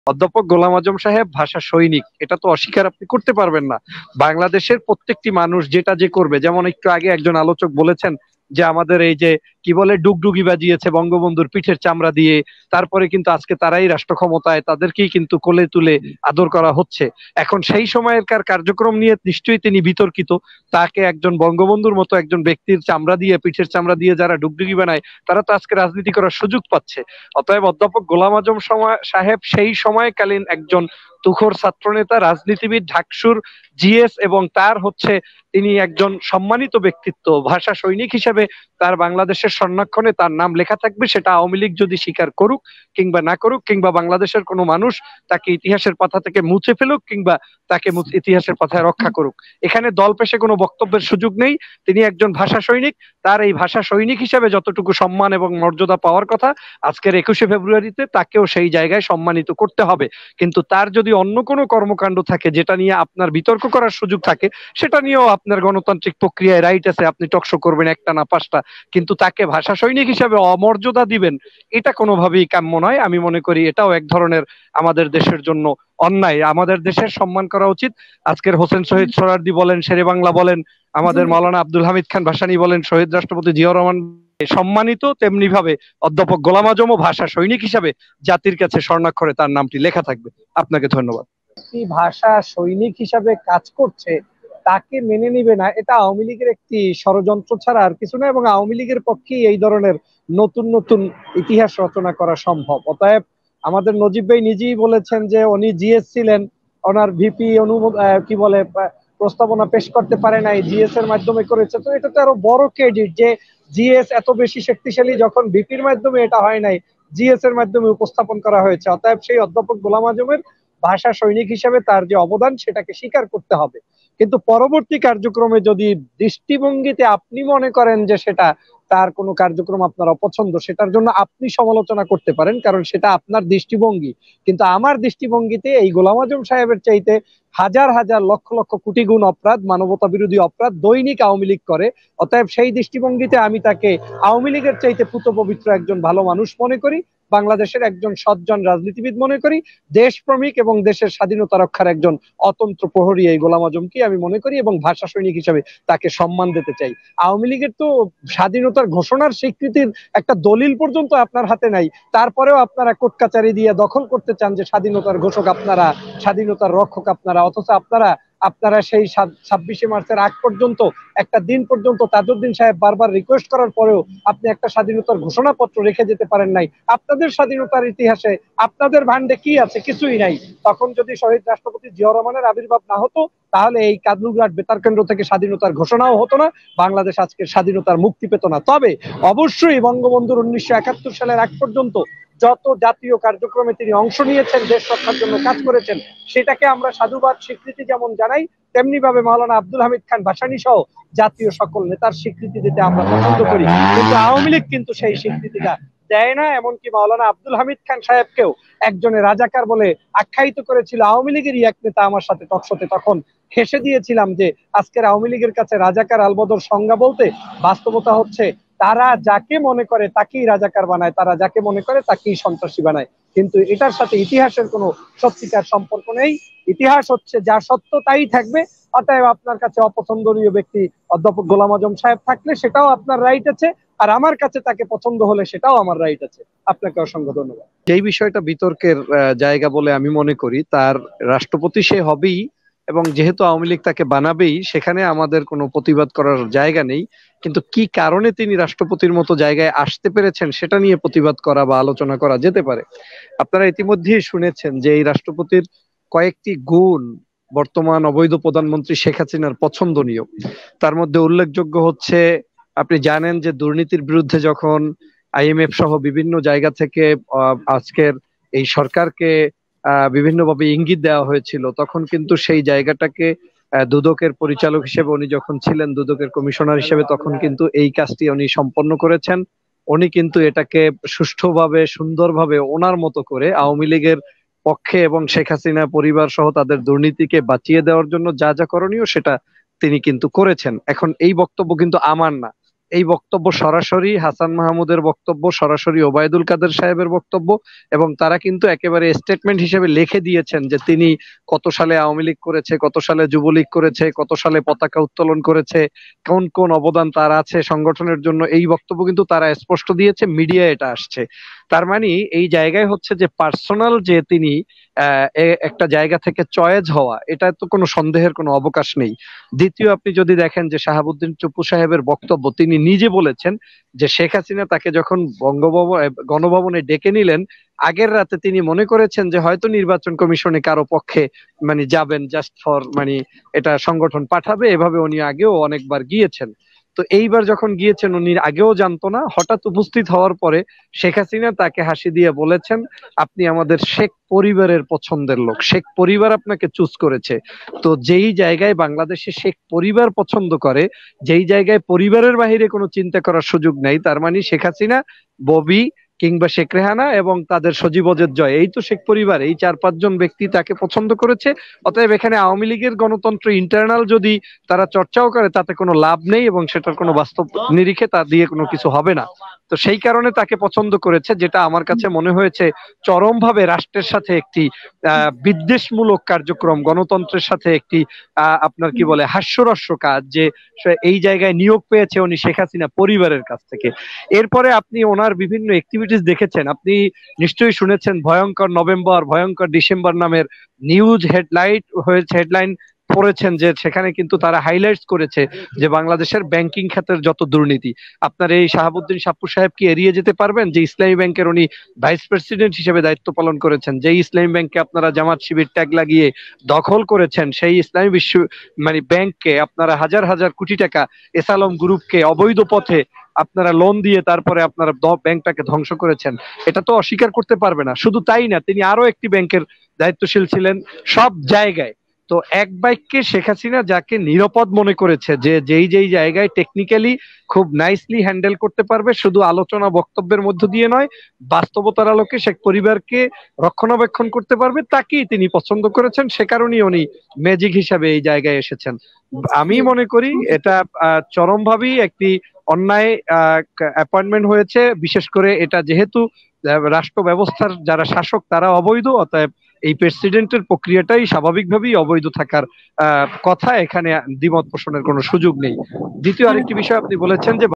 অধ্যাপক গোলাম আজম সাহেব ভাষা সৈনিক, এটা তো অস্বীকার আপনি করতে পারবেন না। বাংলাদেশের প্রত্যেকটি মানুষ যেটা যে করবে, যেমন একটু আগে একজন আলোচক বলেছেন যে আমাদের এই যে কি বলে ডুগডুগি বাজিয়েছে বঙ্গবন্ধুর পিঠের চামড়া দিয়ে, তারপরে কিন্তু আজকে তারাই রাষ্ট্র ক্ষমতায়, তাদেরকেই কিন্তু কোলে তুলে আদর করা হচ্ছে। এখন সেই সময়কার কার্যক্রম নিয়ে নিশ্চয়ই তিনি বিতর্কিত। তাকে একজন বঙ্গবন্ধুর মতো একজন ব্যক্তির চামড়া দিয়ে, পিঠের চামড়া দিয়ে যারা ডুগডুগি বানায়, তারা তো আজকে রাজনীতি করার সুযোগ পাচ্ছে। অতএব অধ্যাপক গোলাম আজম সাহেব সেই সময়কালীন একজন তুখোর ছাত্রনেতা, রাজনীতিবিদ, ঢাকসুর জিএস, এবং তার হচ্ছে তিনি একজন সম্মানিত ব্যক্তিত্ব। ভাষা সৈনিক হিসেবে তার বাংলাদেশের স্বর্ণাক্ষরে তার নাম লেখা থাকবে, সেটা আওয়ামী লীগ যদি স্বীকার করুক কিংবা না করুক, কিংবা বাংলাদেশের কোনো মানুষ তাকে ইতিহাসের পাতা থেকে মুছে ফেলুক কিংবা তাকে ইতিহাসের পাতায় রক্ষা করুক, এখানে দল পেশে কোনো বক্তব্যের সুযোগ নেই। তিনি একজন ভাষা সৈনিক, তার এই ভাষা সৈনিক হিসেবে যতটুকু সম্মান এবং মর্যাদা পাওয়ার কথা আজকের 21শে ফেব্রুয়ারিতে, তাকেও সেই জায়গায় সম্মানিত করতে হবে। কিন্তু তার যদি অন্য কোনো কর্মকাণ্ড থাকে যেটা নিয়ে আপনার বিতর্ক করার সুযোগ থাকে, সেটা নিয়েও আপনার গণতান্ত্রিক প্রক্রিয়ায় রাইট আছে, আপনি টকশো করবেন একটা না পাঁচটা, কিন্তু তাকে ভাষা সৈনিক হিসেবে অমর্যাদা দিবেন, এটা কোনোভাবেই কাম্য নয়। আমি মনে করি এটাও এক ধরনের আমাদের দেশের জন্য অন্যায়। আমাদের দেশের সম্মান করা উচিত। আজকের হোসেন শহীদ সোহরাওয়ার্দী বলেন, শেরে বাংলা বলেন, আমাদের মাওলানা আব্দুল হামিদ খান ভাসানী বলেন, শহীদ রাষ্ট্রপতি জিয়াউর রহমান সম্মানিত, তেমনি ভাবে অধ্যাপক গোলাম আজমও ভাষা সৈনিক হিসাবে জাতির কাছে স্বর্ণাক্ষরে তার নামটি লেখা থাকবে। আপনাকে ধন্যবাদ। ভাষা সৈনিক হিসাবে কাজ করছে, তাকে মেনে নিবে না, এটা আওয়ামী লীগের একটি ষড়যন্ত্র ছাড়া আর কিছু না, এবং আওয়ামী লীগের পক্ষেই এই ধরনের নতুন নতুন ইতিহাস রচনা করা সম্ভব। অতএব আমাদের নজিব ভাই নিজেই বলেছেন যে উনি জিএস ছিলেন, ওনার ভিপি কি বলে প্রস্তাবনা পেশ করতে পারে নাই, জিএস এর মাধ্যমে করেছে। তো এটা তো আরো বড় ক্রেডিট যে জিএস এত বেশি শক্তিশালী, যখন ভিপির মাধ্যমে এটা হয় নাই, জিএস এর মাধ্যমে উপস্থাপন করা হয়েছে। অতএব সেই অধ্যাপক গোলাম আজমের ভাষা সৈনিক হিসেবে তার যে অবদান, সেটাকে স্বীকার করতে হবে। কিন্তু পরবর্তী কার্যক্রমে যদি দৃষ্টিভঙ্গিতে আপনি মনে করেন যে সেটা তার কোনো কার্যক্রম আপনার অপছন্দ, সেটার জন্য আপনি সমালোচনা করতে পারেন, কারণ সেটা আপনার দৃষ্টিভঙ্গি। কিন্তু আমার দৃষ্টিভঙ্গিতে এই গোলাম আজম সাহেবের চাইতে হাজার হাজার লক্ষ লক্ষ কোটি গুণ অপরাধ, মানবতা বিরোধী অপরাধ দৈনিক আওয়ামী লীগ করে। অতএব সেই দৃষ্টিভঙ্গিতে আমি তাকে আওয়ামী লীগের চাইতে পুত পবিত্র একজন ভালো মানুষ মনে করি, বাংলাদেশের একজন সজ্জন রাজনীতিবিদ মনে করি, দেশপ্রেমিক এবং দেশের স্বাধীনতা রক্ষার একজন অতন্ত্র প্রহরী এই গোলাম আজমকে আমি মনে করি, এবং ভাষা সৈনিক হিসেবে তাকে সম্মান দিতে চাই। আওয়ামী লীগের তো স্বাধীনতার ঘোষণার স্বীকৃতির একটা দলিল পর্যন্ত আপনার হাতে নাই, তারপরেও আপনারা কোর্ট কাচারি দিয়ে দখল করতে চান যে স্বাধীনতার ঘোষক আপনারা, স্বাধীনতার রক্ষক আপনারা। অথচ আপনারা আপনারা সেই 26শে মার্চের আগ পর্যন্ত, একটা দিন পর্যন্ত তাজউদ্দিন সাহেব বারবার রিকোয়েস্ট করার পরেও আপনি একটা স্বাধীনতার ঘোষণাপত্র রেখে যেতে পারেন নাই। আপনাদের স্বাধীনতার ইতিহাসে আপনাদের ভান্ডে কি আছে? কিছুই নাই। তখন যদি শহীদ রাষ্ট্রপতি জিয়াউর রহমানের আবির্ভাব না হতো, তাহলে এই কাদলুঘাট বেতার কেন্দ্র থেকে স্বাধীনতার ঘোষণাও হতো না, বাংলাদেশ আজকে স্বাধীনতার মুক্তি পেত না। তবে অবশ্যই বঙ্গবন্ধুর 1971 সালের আগ পর্যন্ত যত জাতীয় কার্যক্রমে তিনি অংশ নিয়েছেন, দেশ রক্ষার জন্য কাজ করেছেন, সেটাকে আমরা সাধুবাদ স্বীকৃতি যেমন জানাই, তেমনি ভাবে মাওলানা আব্দুল হামিদ খান ভাসানী সহ জাতীয় সকল নেতার স্বীকৃতি দিতে আমরা পছন্দ করি। কিন্তু আওয়ামী লীগ কিন্তু সেই স্বীকৃতিটা দেয় না। এমনকি মাওলানা আব্দুল হামিদ খান সাহেবকেও একজনের রাজাকার বলে আখ্যায়িত করেছিল আওয়ামী লীগেরই এক নেতা আমার সাথে টকশোতে। তখন হেসে দিয়েছিলাম যে আজকের আওয়ামী লীগের কাছে রাজাকার আলবদর সংজ্ঞা বলতে, বাস্তবতা হচ্ছে তারা যাকে মনে করে তাকেই রাজাকার বানায়, তারা যাকে মনে করে তাকেই সন্ত্রাসী বানায়। কিন্তু এটার সাথে ইতিহাসের কোনো সত্যিকার সম্পর্ক নেই। ইতিহাস হচ্ছে যা সত্য তাই থাকবে। অতএব আপনার কাছে অপছন্দনীয় ব্যক্তি অধ্যাপক গোলাম আজম সাহেব থাকলে সেটাও আপনার রাইট আছে, আর আমার কাছে তাকে পছন্দ হলে সেটাও আমার রাইট আছে। আপনাকে অসংখ্য ধন্যবাদ। যেই বিষয়টা বিতর্কের জায়গা বলে আমি মনে করি, তার রাষ্ট্রপতি সে হবেই, এবং যেহেতু আওয়ামী লীগ তাকে বানাবেই, সেখানে আমাদের কোনো প্রতিবাদ করার জায়গা নেই। কিন্তু কি কারণে তিনি রাষ্ট্রপতির মতো জায়গায় আসতে পেরেছেন সেটা নিয়ে প্রতিবাদ করা বা আলোচনা করা যেতে পারে। আপনারা ইতিমধ্যেই শুনেছেন যে এই রাষ্ট্রপতির কয়েকটি গুণ বর্তমান অবৈধ প্রধানমন্ত্রী শেখ হাসিনার পছন্দনীয়। তার মধ্যে উল্লেখযোগ্য হচ্ছে, আপনি জানেন যে দুর্নীতির বিরুদ্ধে যখন আইএমএফ সহ বিভিন্ন জায়গা থেকে আজকের এই সরকারকে বিভিন্নভাবে ইঙ্গিত দেওয়া হয়েছিল, তখন কিন্তু সেই জায়গাটাকে দুদকের পরিচালক হিসেবে উনি যখন ছিলেন, দুদকের কমিশনার হিসেবে, তখন কিন্তু এই কাজটি উনি সম্পন্ন করেছেন। উনি কিন্তু এটাকে সুষ্ঠুভাবে, সুন্দরভাবে ওনার মতো করে আওয়ামী লীগের পক্ষে এবং শেখ হাসিনা পরিবার সহ তাদের দুর্নীতিকে বাঁচিয়ে দেওয়ার জন্য যা যা করণীয় সেটা তিনি কিন্তু করেছেন। এখন এই বক্তব্য কিন্তু আমার না, এই বক্তব্য সরাসরি হাসান মাহমুদের বক্তব্য, সরাসরি ওবায়দুল কাদের সাহেবের বক্তব্য, এবং তারা কিন্তু একেবারে স্টেটমেন্ট হিসেবে লিখে দিয়েছেন যে তিনি কত সালে আওয়ামী লীগ করেছে, কত সালে যুবলীগ করেছে, কত সালে পতাকা উত্তোলন করেছে, কোন কোন অবদান তার আছে সংগঠনের জন্য। এই বক্তব্য কিন্তু তারা স্পষ্ট দিয়েছে, মিডিয়া এটা আসছে। তার মানে এই জায়গায় হচ্ছে যে পার্সোনাল যে তিনি একটা জায়গা থেকে চয়েজ হওয়া, এটা তো কোনো সন্দেহের কোনো অবকাশ নেই। দ্বিতীয়, আপনি যদি দেখেন যে শাহাবুদ্দিন চুপ্পু সাহেবের বক্তব্য, তিনি নিজে বলেছেন যে শেখ হাসিনা তাকে যখন গণভবনে ডেকে নিলেন, আগের রাতে তিনি মনে করেছেন যে হয়তো নির্বাচন কমিশনে কারো পক্ষে মানে যাবেন, জাস্ট ফর মানে এটা সংগঠন পাঠাবে, এভাবে উনি আগেও অনেকবার গিয়েছেন। তো এইবার যখন গিয়েছেন, উনি আগেও জানতো না, হঠাৎ উপস্থিত হওয়ার পরে শেখ হাসিনা তাকে হাসি দিয়ে বলেছেন, আপনি আমাদের শেখ পরিবারের পছন্দের লোক, শেখ পরিবার আপনাকে চুজ করেছে। তো যেই জায়গায় বাংলাদেশে শেখ পরিবার পছন্দ করে, যেই জায়গায় পরিবারের বাহিরে কোনো চিন্তা করার সুযোগ নেই, তার মানে শেখ হাসিনা, ববি কিংবা শেখ রেহানা এবং তাদের সজীবজের জয়, এই তো শেখ পরিবার, এই 4-5 জন ব্যক্তি তাকে পছন্দ করেছে। অতএব এখানে আওয়ামী লীগের গণতন্ত্র ইন্টারনাল যদি তারা চর্চাও করে, তাতে কোনো লাভ নেই এবং সেটার কোনো বাস্তব নিরিখে তা দিয়ে কোনো কিছু হবে না। তো সেই কারণে তাকে পছন্দ করেছে, যেটা আমার কাছে মনে হয়েছে চরমভাবে রাষ্ট্রের সাথে একটি বিদ্বেষমূলক কার্যক্রম, গণতন্ত্রের সাথে একটি আপনার কি বলে হাস্যরস্য কাজ, যে এই জায়গায় নিয়োগ পেয়েছে উনি শেখ হাসিনা পরিবারের কাছ থেকে। এরপরে আপনি ওনার বিভিন্ন অ্যাক্টিভিটিস দেখেছেন, আপনি নিশ্চয়ই শুনেছেন ভয়ঙ্কর নভেম্বর, ভয়ঙ্কর ডিসেম্বর নামের নিউজ হেডলাইন পড়েছেন, যে সেখানে কিন্তু তারা হাইলাইটস করেছে যে বাংলাদেশের ব্যাংকিং খাতের যত দুর্নীতি। আপনার এই শাহাবুদ্দিন সাপ্পু সাহেব কি এড়িয়ে যেতে পারবেন যে ইসলামী ব্যাংকের উনি ভাইস প্রেসিডেন্ট হিসেবে দায়িত্ব পালন করেছেন, যেই ইসলামী ব্যাংকে আপনারা জামাত শিবির ট্যাগ লাগিয়ে দখল করেছেন, সেই ইসলামী মানে ব্যাংককে আপনারা হাজার হাজার কোটি টাকা এসালম গ্রুপকে অবৈধ পথে আপনারা লোন দিয়ে তারপরে আপনারা ব্যাংকটাকে ধ্বংস করেছেন। এটা তো অস্বীকার করতে পারবে না। শুধু তাই না, তিনি আরো একটি ব্যাংকের দায়িত্বশীল ছিলেন। সব জায়গায় তো এক বাক্যে শেখ হাসিনা যাকে নিরাপদ মনে করেছে, যে যেই জায়গায় টেকনিক্যালি খুব নাইসলি হ্যান্ডেল করতে পারবে, শুধু আলোচনা বক্তব্যের মধ্য দিয়ে নয়, বাস্তবতার আলোকে শেখ পরিবারকে রক্ষণাবেক্ষণ করতে পারবে, তাকেই তিনি পছন্দ করেছেন। সে কারণেই উনি ম্যাজিক হিসাবে এই জায়গায় এসেছেন। আমি মনে করি এটা চরমভাবেই একটি অন্যায় অ্যাপয়েন্টমেন্ট হয়েছে। বিশেষ করে এটা যেহেতু রাষ্ট্র ব্যবস্থার যারা শাসক তারা অবৈধ, অতএব এই প্রেসিডেন্টের প্রক্রিয়াটাই স্বাভাবিকভাবেই অবৈধ থাকার কথা, এখানে দ্বিমত পোষণের কোনো সুযোগ নেই। দ্বিতীয় আরেকটি বিষয় আপনি বলেছেন যে